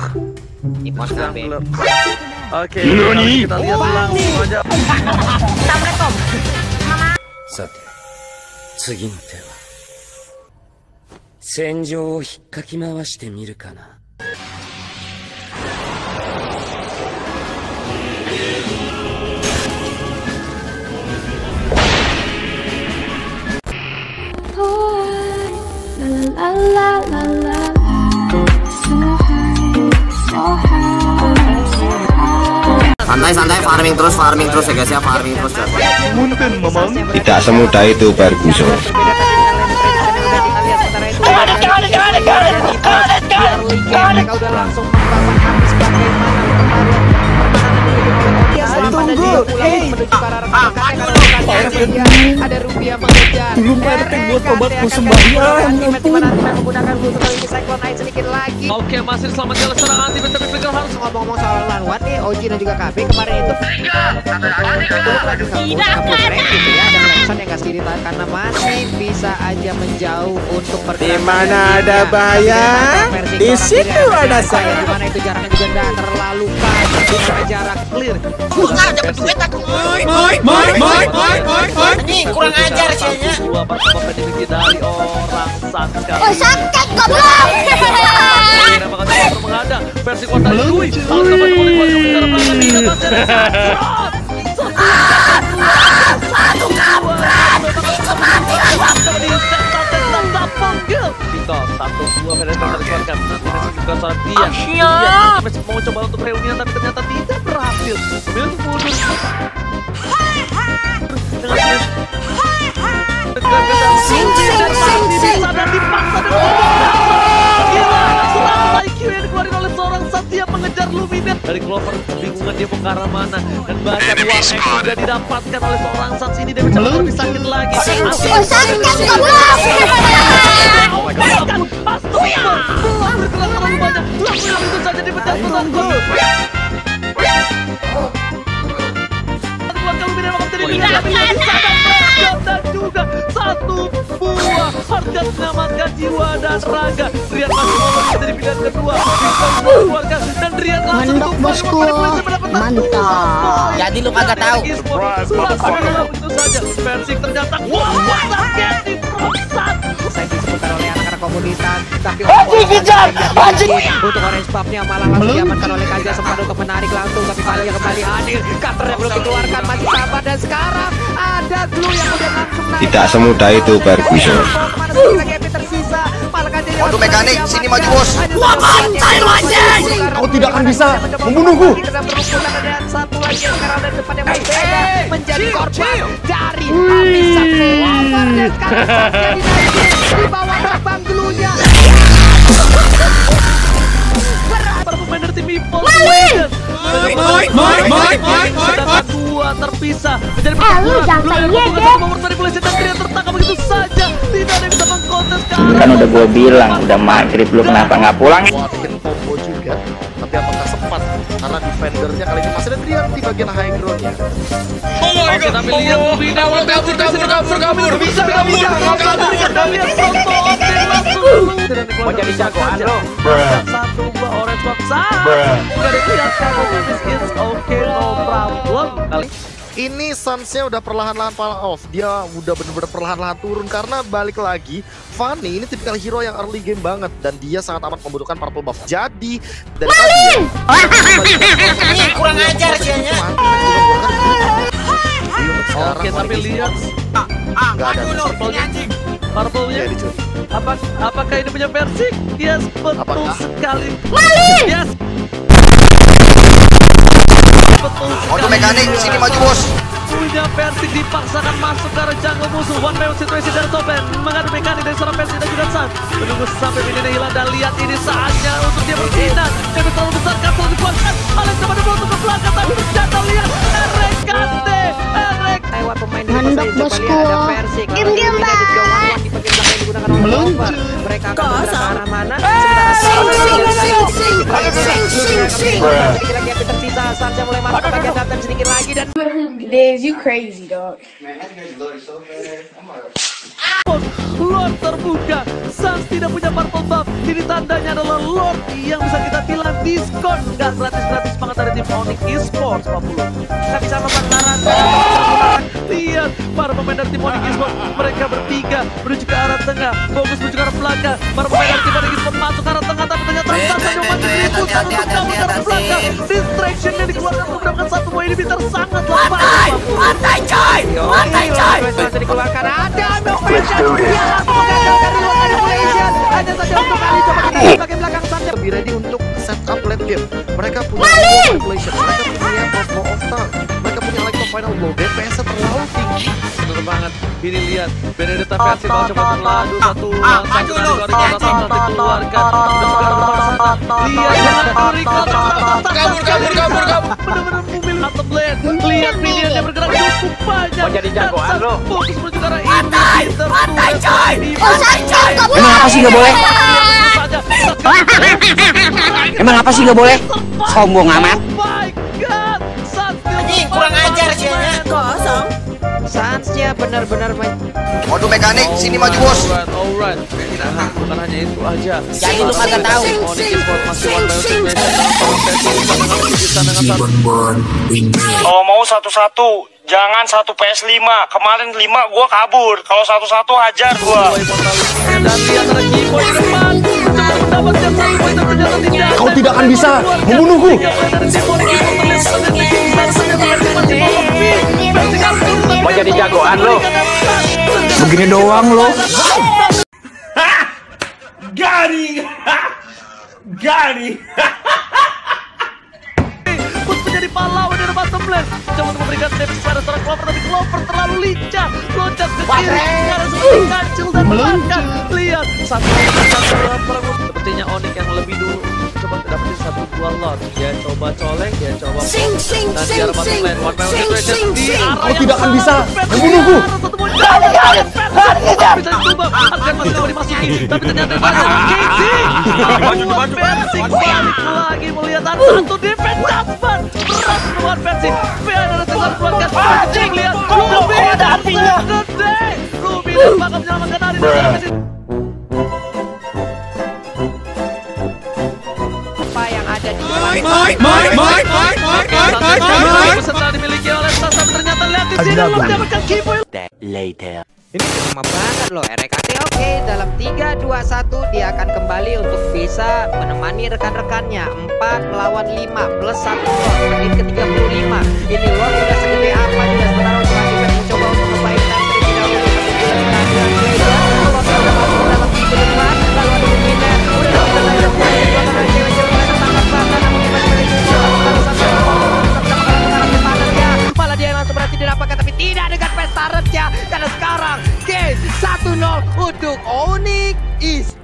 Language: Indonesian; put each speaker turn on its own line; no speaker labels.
Imos KB.
Oke, kita lihat langsung aja.
Assalamualaikum. Mama.
さて、次の手は戦場を引っかき回してみるかな。
Santai-santai, farming terus ya guys ya, farming terus ya.
Tidak semudah itu Ferguson.
Ada rupiah mengejar. Belum ada buat obat sembahyang. Menggunakan butuh kali Cyclone Eye sedikit lagi.
Oke, masih selamat jalan serang anti tapi Pegal harus
ngomong-ngomong soal lawan nih, Oji dan juga KB kemarin itu gitu ya, ada Lexon yang kasih diri karena masih bisa aja menjauh untuk pergerakan.
Di mana ada bahaya, di situ ada saya.
Di mana itu jaraknya juga tidak terlalu panjang, di mana jarak clear.
Dapat duit aku. Ini kurang ajar sihnya.
dua pas kompetisi dari orang Sanka.
Oh, sakit goblok.
Menghadang versi kota Lui. Kalau dapat boleh buat sebentar belakang tidak baca.
Aduh kampret. Itu mati aku.
Pistol 1-2 Fernando terkeluarkan. Nanti masih juga saat dia. Dia masih mau coba untuk reunian tapi ternyata tidak berhasil. Memilih untuk mundur. Sadar dipaksa dan gila, serangan IQ yang dikeluarin oleh seorang Satya mengejar Luminet. Dari Clover kebingungan dia mau ke arah mana, dan bahkan War X sudah didapatkan oleh seorang Sats ini. Dia mencoba lebih sakit lagi.
Sakit goblok.
Astuya bergerak terlalu banyak. Langsung itu saja dipecah pesanku. Dan juga satu buah harga menyelamatkan jiwa dan raga. Rian masih mau menjadi pilihan kedua. Keluarkan dan Rian langsung
bosku. Mantap.
Jadi lu kagak tahu.
Itu saja. Persik ternyata sakit di perusahaan.
Saya disebutkan oleh anak-anak komunitas, tapi untuk orange puffnya malah langsung diamankan oleh Kaja. Sempat untuk menarik langsung, tapi palingnya kembali hadir. Cutter yang belum dikeluarkan, masih sabar, dan sekarang ada glue yang udah langsung naik.
Tidak semudah itu Ferguson.
Waduh mekanik, sini maju bos.
Kau tidak akan bisa membunuhku.
Satu lagi yang sekarang dari depan yang berbeda menjadi korban dari Amisa Clover, dan sekarang jadi di bawah terbang glue-nya.
Pemain tim Evil sedangkan dua terpisah menjadi nomor dari polisi dan Trian tertangkap begitu saja. Tidak ada yang bisa mengkontes ke arah.
Kan udah gue bilang udah maghrib lu kenapa nggak pulang?
Bikin combo juga, tapi apakah sempat karena defendernya kali ini masih ada Trian di bagian high ground-nya.
Oke, tapi lihat Lubina kabur bisa
Mau jadi jagoan lo.
Satu buah orange box. Udah lihat kamu is okay, no problem.
Ini Suns-nya udah perlahan-lahan fall off. Dia udah bener-bener perlahan-lahan turun karena balik lagi Fanny ini tipikal hero yang early game banget dan dia sangat amat membutuhkan purple buff. Jadi dari tadi
Ini kurang ajar sihnya.
Oke, tapi lihat
nggak ada
purple-nya. Apakah ini punya Persik? Yes, betul sekali. Yes. Betul sekali.
Waduh mekanik, sini maju bos.
Punya Persik dipaksakan masuk ke arah jungle musuh. One man situation dari Topen mengadu mekanik dari seorang Persik dan juga Sun. Menunggu sampai minionnya hilang dan lihat ini saatnya untuk dia bersinar. Tapi terlalu besar kapsul dikuatkan. Alex dapat dibawa ke belakang tapi ternyata lihat RKT.
Lewat pemain di
Mandok bosku. Diam bang.
Mereka akan bergerak ke arah mana? Lagi yang tersisa, Sansa mulai masuk ke bagian dalam sedikit lagi dan
Days, you crazy dog.
Lord. Lord terbuka. Sans tidak punya purple buff. Ini tandanya adalah Lord yang bisa kita bilang diskon. Gak gratis-gratis banget dari tim Onyx Esports 50. Gak bisa mempertaruhkan. Lihat para pemain dari tim Onyx Esports. Mereka bertiga menuju ke arah tengah. Fokus menuju ke arah belakang. Para pemain dari tim Onyx Esports masuk ke arah tengah. Tapi ternyata saja mati diputar untuk kabur ke arah belakang. Distraction yang dikeluarkan untuk mendapatkan satu poin ini Bitter sangat lemah.
Mantai coy. Mantai coy.
Masih dikeluarkan. Ada Novation. Dia langsung mengandalkan reload manipulation. Hanya saja untuk kali coba kita bagian belakang saja.
Lebih ready untuk setup late game. Mereka punya manipulation, mereka punya Cosmo of Tank, mereka punya Electro Final Blow. DPS-nya terlalu tinggi.
Bener banget. Ini lihat Benedetta versi mau coba melaju satu satu dari Gorilla sama dikeluarkan. Lihat bener-bener memilih atau blend. Lihat minionnya bergerak cukup banyak.
Mau jadi jagoan lo.
Fokus menuju ke arah ini.
Mantai coy. Oh Sanchez kabur.
Emang apa sih nggak boleh? Emang apa sih nggak boleh? Sombong amat.
Oh my god.
Ini kurang ajar sih ya. Kosong.
Sansnya benar-benar main.
Mode mekanik, sini maju bos.
Alright. Nah, bukan hanya itu aja.
Jadi lu kagak tahu.
Onyx Esports masih one by one.
Kalau mau satu-satu, jangan satu PS5. Kemarin 5 gua kabur. Kalau satu-satu hajar gua.
Dan lihat ada Keyboy di depan. Cepat mendapatkan satu poin tapi ternyata tidak.
Kau tidak akan bisa membunuhku.
Mau jadi jagoan lo.
Begini doang lo.
Garing. Garing.
Untuk menjadi pahlawan dari bottom lane. Coba untuk memberikan damage kepada seorang Clover, tapi Clover terlalu lincah. Loncat ke kiri, karena seperti kancil dan belakang. Lihat, satu perang sepertinya Onyx yang lebih dulu. Coba dapetin satu dua lot. Dia coba colek, dia coba dan di arah bottom lane. One man situation di arah
Kau
yang
tidak akan
salah.
bisa
Versi
membunuhku.
arah satu poin. Bisa dicoba. Arkan masih coba dimasuki, tapi ternyata membuat Versi balik lagi melihat ada satu defense dapat berat membuat Versi. Biar ada tinggal keluarkan Cing, lihat Ruby ada apinya. Ruby dan bakal menyelamatkan Ari dari Versi.
Apa yang ada di
Setelah dimiliki oleh Sans, tapi ternyata lihat di sini belum mendapatkan Keyboy.
Later.
Ini lama banget loh. RKT oke. Dalam 3, 2, 1 dia akan kembali untuk bisa menemani rekan-rekannya. 4 melawan 5 plus 1 Lord. Menit ke 35. Ini Lord udah segede apa juga. Sementara untuk Defense mencoba untuk membaikkan terlebih dahulu. Lord udah masuk ke dalam tipe depan. Lalu ada Miner. Udah bisa layak poin. Belakang cewek-cewek mereka sangat bahkan. Namun malah dia langsung berarti didapatkan, tapi tidak dengan Pestarets ya. Karena sekarang game 1-0 untuk Onyx Esports.